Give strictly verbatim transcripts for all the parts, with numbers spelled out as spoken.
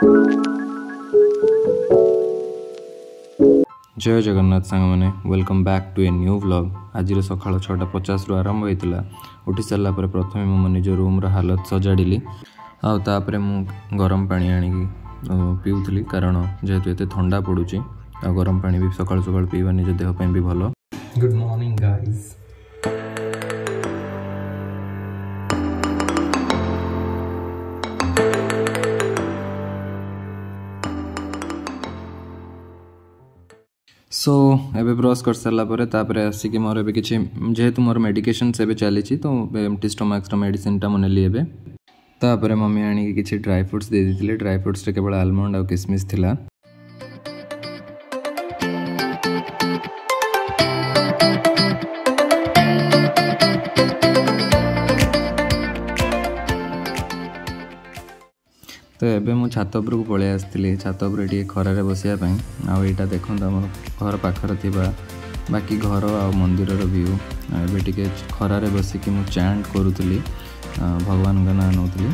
जय जगन्नाथ सांग मैंने welcome back to a new vlog. आज सकाल छटा पचास रु आरंभ होता। उठी सारा प्रथम मो निज रूम हालत सजाड़ी आउे मु गरम पानी आनिकी पीऊली कारण जेहेतु ये ठंडा पड़ुची आ गरम पानी भी सकाल सकाल पीवा निज देह भी भल। Good morning guys. सो एबे ब्रश कर सारापर आसिक मोर ए कि जेहेतु मोर मेडिकेशन से चली तो एमटी स्टोमाक्स मेडिसिन टा मुझे एबे तापर मम्मी आनी कि ड्राई फ्रुट्स दे दी। ड्राई फ्रुट्स केवल आलमंड और किसमिस थिला। तो एबे मु छात उपर को पलि आसती। छात उपर टे खरारे बसापी आईटा देखो आम घर पाखर थिबा बाकी घर आ मंदिर व्यू एबे टिके खरारे बसिकी मु चैंट करूली भगवान का नाम नौली।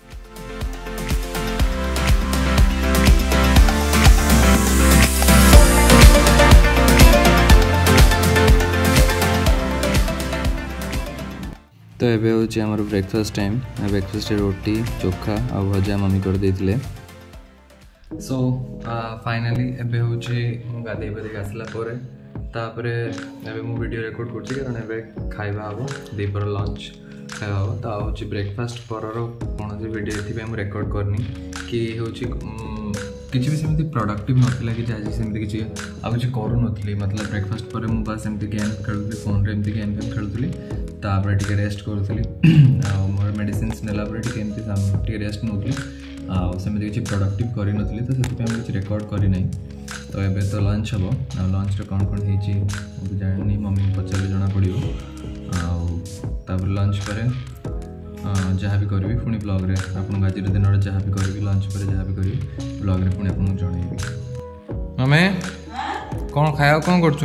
तो ये हूँ आम ब्रेकफास्ट टाइम। ब्रेकफास्ट रोटी चोखा आ भजा मम्मी कर देथिले। सो फाइनाली एबे हूँ गाधे पाधे आसला तापरे एबे मु वीडियो रिकॉर्ड करछि कारण एबे खाइबा हबो दीपर लंच खाइबा हबो। तो हूँ ब्रेकफास्ट पर कौन वीडियो ये मुझे रिकॉर्ड करनी कि हूँ किसी भी सेमती प्रोडक्टिव नाला कि आज सेमती किसी आउ कि करू नी। मतलब ब्रेकफास्ट पर मुझे बस एमती गेम खेलुली फोन रे एमती गेम गेम खेलुली तापर टिके रेस्ट करूली मोर मेडिसिन नेला टे रेस्ट नौली आमती किसी प्रोडक्टिव कर नी तो से किसी रेकर्ड करना। तो ये तो लंच हम आ लंच रे कौन कौन हो जानी मम्मी पचारे जना पड़ो आपर लंच पर जहाँ भी करी पुणी ब्लॉग रे आपन आज दिन जहाँ भी करी लंच पर जहाँ भी करी ब्लॉग रे पुणी आपन जनइबी। मम्मी कौन खाया कौन कर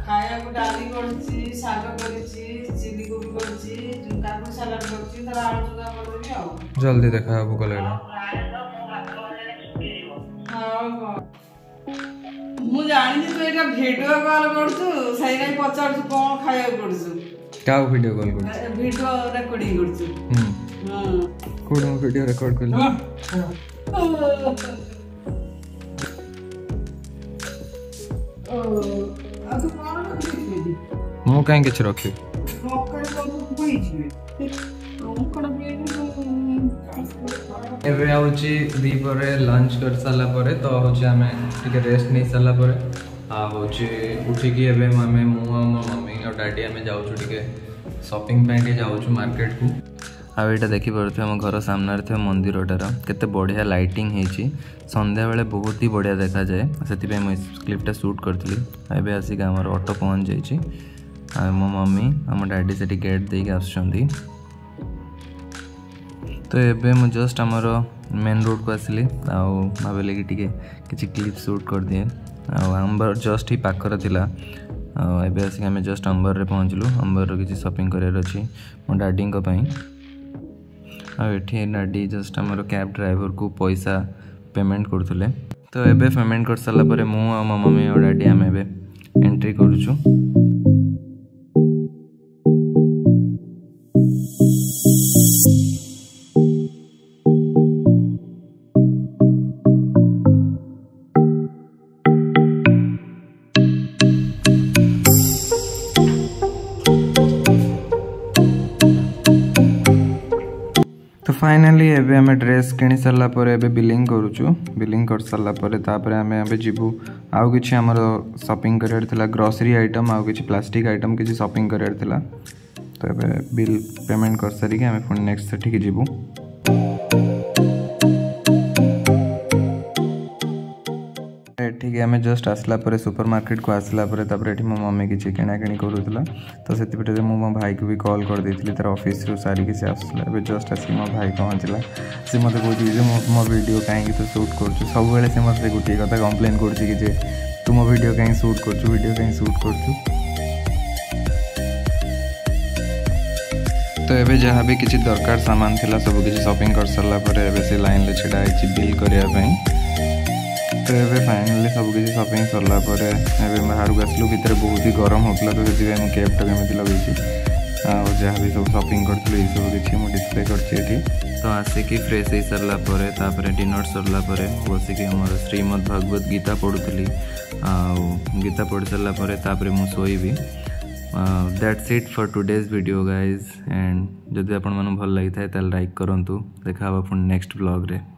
जल्दी देखा भूक लगे मु जानि तू एटा वीडियो कॉल करछु सही नहीं पचारछु कोन खाया करछु का वीडियो कॉल करछु वीडियो रिकॉर्डिंग करछु। हम हां कोन वीडियो रिकॉर्ड करलु ओ आ तू कोन रखि मु काहे किछ रखि रखले को कोई छी कोन एबे आउची दीपर लंच कर साला परे तो होची हमें टिके रेस्ट नहीं साला परे आ होची उठी की एबे हमें मु मो मम्मी और डैडी हमें जाउ छु टिके शॉपिंग पे जाउ छु मार्केट को। आ एटा देखि परथे हम घर सामने थे मंदिरटार केते बढ़िया लाइटिंग हेची संध्या बेले बहुत ही बढ़िया देखा जाए सेति पे मैं क्लिपटा शूट करथली। एबे आसी हमर ऑटो पहुंच जाईची आ मो मम्मी हम डैडी सेठी गेट देके आछंदी। तो एबे मु जस्ट आमर मेन रोड को आसली भाविले कि टिके किसी क्लिप शूट कर दिए आंबर जस्ट ही पाखर थिला। एबे आसिक आम जस्ट अंबर रे पहुँचलु। अंबर किसी शॉपिंग करार अच्छी मो डैडी आठी डैडी जस्ट आमर कैब ड्राइवर को पैसा पेमेंट करथुले। तो एबे पेमेंट कर सारा पर मु आ मो मम्मी और डैडी आम एबे एंट्री करूछु। तो फाइनाली एबे हमें ड्रेस किनी सारा पर एबे बिलिंग करूछु। बिलिंग कर सारा पर तापर हमें एबे जीवु आउ किछि हमर शॉपिंग करार थिला ग्रोसरी आइटम आउ किछि प्लास्टिक आइटम किछि शॉपिंग करार थिला। तो एबे बिल पेमेंट कर सारी के हमें पुणी नेक्स्ट सेठी के जीवु। ठीक है जस्ट आसला पर सुपर मार्केट को आसला पर तापर एठी मो मम्मी किछि किना किनी करूथला। तो सेति पटे मो मो भाई को भी कॉल कर देथिली तार ऑफिस रो सारी किछि आसला। एबे जस्ट आसी मो भाई पहुंचला से मते कहछि जे मो मो वीडियो काहे तो शूट करछु सब बेले से मते गुटी कथा कंप्लेन करछि कि जे तू मो वीडियो काहे शूट करछु वीडियो काहे शूट करछु। तो एबे जहाँ भी किसी दरकार सामान थिला सब किसी शॉपिंग कर सारा पर एबे से लाइन ले छिड़ा है बिल करने। तो एबे फाइनली सब किसी शॉपिंग सरला पर एबे बाहर को आसलु भितर बहुत ही गरम होता तो से कैबटा केमी लगे जहाँ भी सब शॉपिंग करूँ ये सब किसी मुझे डिस्प्ले कर तो आसिकी फ्रेश हो सारा पर डिनर सरला बसिक आम श्रीमद् भागवत गीता पढ़ुली गीता पढ़ी सारापर मुझे शोबी। That's it for today's video guys and जदि आपण मन भल लगी था लाइक करूँ देखा पुणी नेक्स्ट ब्लॉग रे।